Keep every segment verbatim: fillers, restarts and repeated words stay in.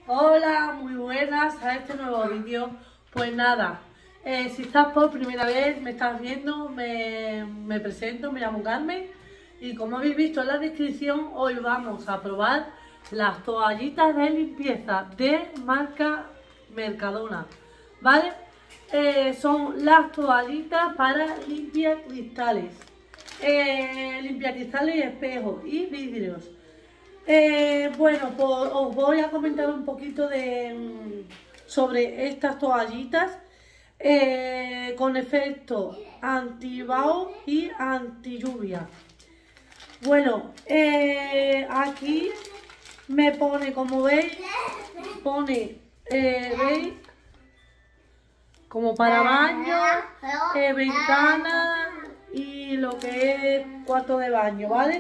Hola, muy buenas a este nuevo vídeo. Pues nada, eh, si estás por primera vez, me estás viendo, me, me presento, me llamo Carmen. Y como habéis visto en la descripción, hoy vamos a probar las toallitas de limpieza de marca Mercadona, ¿vale? Eh, son las toallitas para limpiar cristales, eh, limpiar cristales y espejos y vidrios. Eh, bueno, pues os voy a comentar un poquito de sobre estas toallitas eh, con efecto anti-vaho y anti-lluvia. Bueno, eh, aquí me pone, como veis, pone, eh, ¿veis? Como para baño, eh, ventana y lo que es cuarto de baño, ¿vale?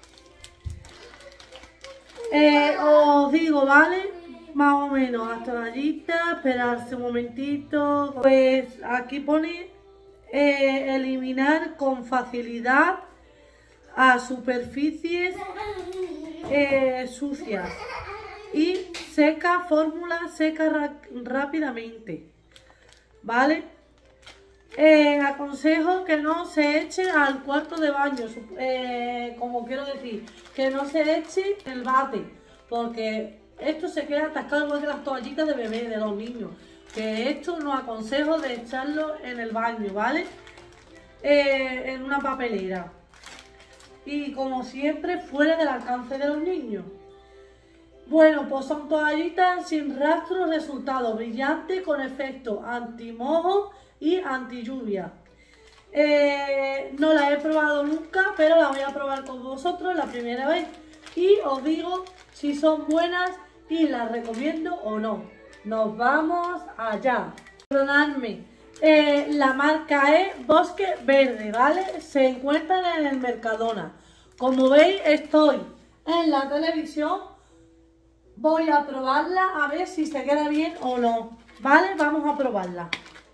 Eh, os digo, ¿vale? Más o menos las toallitas, esperarse un momentito. Pues aquí pone eh, eliminar con facilidad a superficies eh, sucias y seca, fórmula seca rápidamente, ¿vale? Eh, aconsejo que no se eche al cuarto de baño, eh, como quiero decir, que no se eche el bate, porque esto se queda atascado igual que las toallitas de bebé de los niños, que esto no aconsejo de echarlo en el baño, ¿vale? Eh, en una papelera y como siempre fuera del alcance de los niños. Bueno, pues son toallitas sin rastro, resultado brillante con efecto antimojo y anti lluvia. Eh, no la he probado nunca, pero la voy a probar con vosotros la primera vez y os digo si son buenas y las recomiendo o no. Nos vamos allá. Perdonadme, eh, la marca es Bosque Verde, ¿vale? Se encuentran en el Mercadona. Como veis, estoy en la televisión. Voy a probarla a ver si se queda bien o no, ¿vale? Vamos a probarla.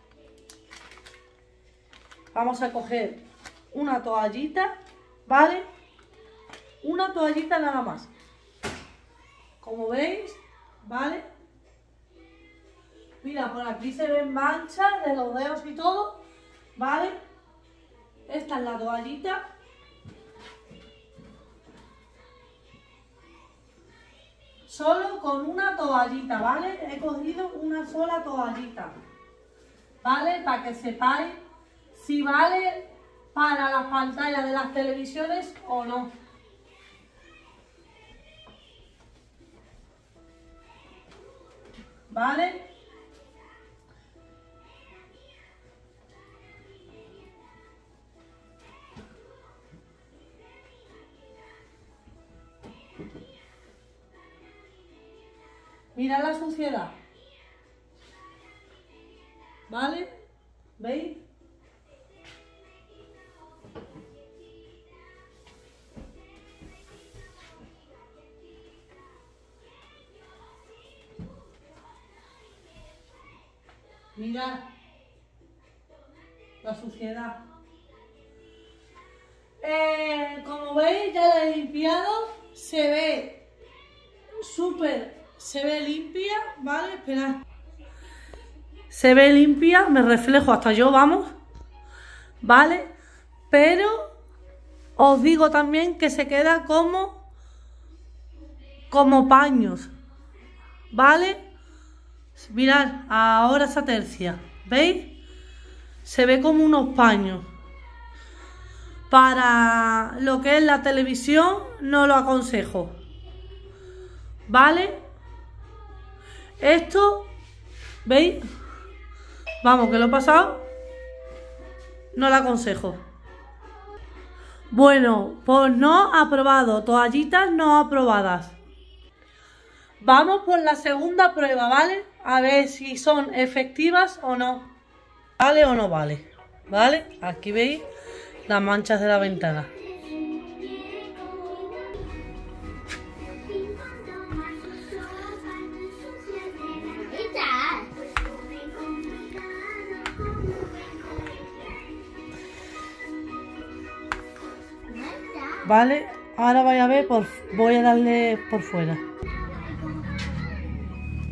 Vamos a coger una toallita, ¿vale? Una toallita nada más. Como veis, ¿vale? Mira, por aquí se ven manchas de los dedos y todo, ¿vale? Esta es la toallita. Solo con una toallita, ¿vale? He cogido una sola toallita, ¿vale? Para que sepáis si vale para las pantallas de las televisiones o no. ¿Vale? Mirad la suciedad, ¿vale? ¿Veis? Mirad la suciedad. Eh, como veis, ya la he limpiado, se ve súper... Se ve limpia, ¿vale? Esperad. Se ve limpia, me reflejo hasta yo, vamos. ¿Vale? Pero os digo también que se queda como como paños, ¿vale? Mirad, ahora esa tercia, ¿veis? Se ve como unos paños. Para lo que es la televisión no lo aconsejo, ¿vale? Esto, ¿veis? Vamos, que lo he pasado. No lo aconsejo. Bueno, pues no aprobado. Toallitas no aprobadas. Vamos por la segunda prueba, ¿vale? A ver si son efectivas o no. ¿Vale o no vale? ¿Vale? Aquí veis las manchas de la ventana. Vale, ahora vais a ver, por, voy a darle por fuera.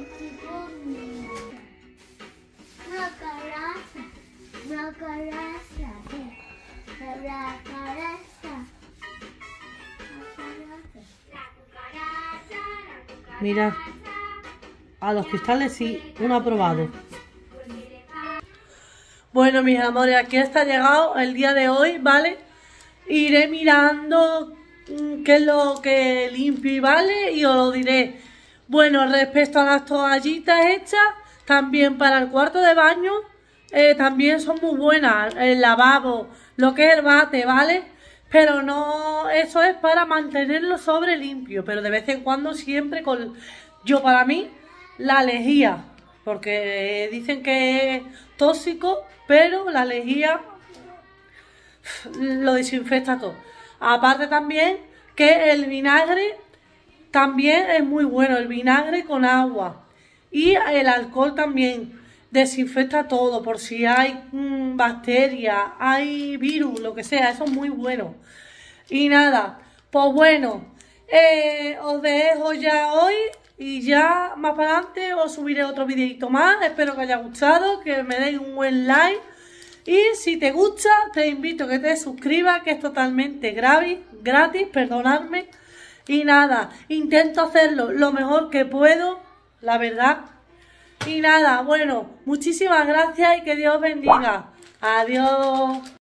Mira, a los cristales sí, uno aprobado. Bueno, mis amores, aquí está llegado el día de hoy, ¿vale? Iré mirando qué es lo que limpio y vale y os lo diré. Bueno, respecto a las toallitas hechas, también para el cuarto de baño, eh, también son muy buenas. El lavabo, lo que es el bate, ¿vale? Pero no, eso es para mantenerlo sobre limpio, pero de vez en cuando siempre con, yo para mí, la lejía, porque dicen que es tóxico, pero la lejía lo desinfecta todo. Aparte también que el vinagre también es muy bueno, el vinagre con agua y el alcohol también desinfecta todo, por si hay mmm, bacterias, hay virus, lo que sea, eso es muy bueno. Y nada, pues bueno, eh, os dejo ya hoy y ya más para adelante os subiré otro videito más. Espero que os haya gustado, que me deis un buen like. Y si te gusta, te invito a que te suscribas, que es totalmente gratis, gratis, perdonadme. Y nada, intento hacerlo lo mejor que puedo, la verdad. Y nada, bueno, muchísimas gracias y que Dios bendiga. Adiós.